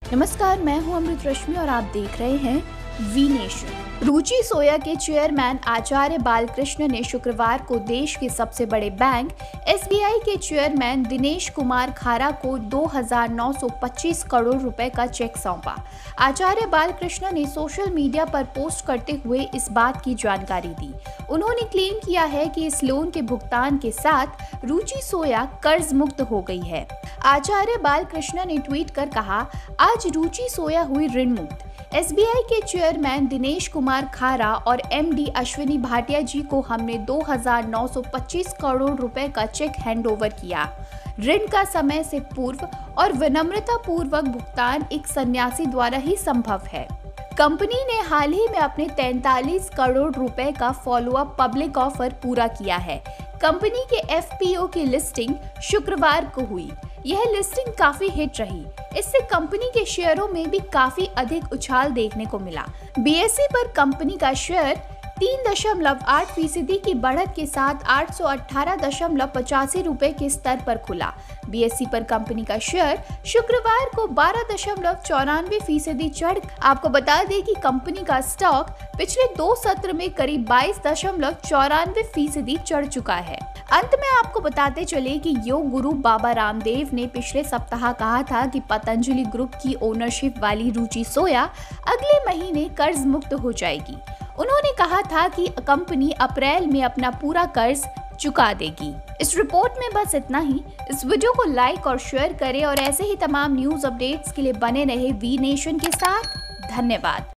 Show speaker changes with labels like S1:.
S1: नमस्कार, मैं हूं अमृत रश्मि और आप देख रहे हैं वी नेशन। रुचि सोया के चेयरमैन आचार्य बालकृष्ण ने शुक्रवार को देश के सबसे बड़े बैंक एसबीआई के चेयरमैन दिनेश कुमार खारा को 2,925 करोड़ रुपए का चेक सौंपा। आचार्य बालकृष्ण ने सोशल मीडिया पर पोस्ट करते हुए इस बात की जानकारी दी। उन्होंने क्लेम किया है कि इस लोन के भुगतान के साथ रुचि सोया कर्ज मुक्त हो गई है। आचार्य बालकृष्ण ने ट्वीट कर कहा, आज रुचि सोया हुई ऋण मुक्त। एसबीआई के चेयरमैन दिनेश कुमार खारा और एमडी अश्विनी भाटिया जी को हमने 2,925 करोड़ रुपए का चेक हैंडओवर किया। ऋण का समय से पूर्व और विनम्रता पूर्वक भुगतान एक सन्यासी द्वारा ही संभव है। कंपनी ने हाल ही में अपने 43 करोड़ रुपए का फॉलोअप पब्लिक ऑफर पूरा किया है। कंपनी के एफपीओ की लिस्टिंग शुक्रवार को हुई। यह लिस्टिंग काफी हिट रही। इससे कंपनी के शेयरों में भी काफी अधिक उछाल देखने को मिला। बीएसई पर कंपनी का शेयर 3.8% की बढ़त के साथ 818.85 रुपए के स्तर पर खुला। बीएसई पर कंपनी का शेयर शुक्रवार को 12.94% चढ़। आपको बता दें कि कंपनी का स्टॉक पिछले 2 सत्र में करीब 22.94% चढ़ चुका है। अंत में आपको बताते चले कि योग गुरु बाबा रामदेव ने पिछले सप्ताह कहा था कि पतंजलि ग्रुप की ओनरशिप वाली रुचि सोया अगले महीने कर्ज मुक्त हो जाएगी। उन्होंने कहा था कि कंपनी अप्रैल में अपना पूरा कर्ज चुका देगी। इस रिपोर्ट में बस इतना ही। इस वीडियो को लाइक और शेयर करें और ऐसे ही तमाम न्यूज अपडेट्स के लिए बने रहे वी नेशन के साथ। धन्यवाद।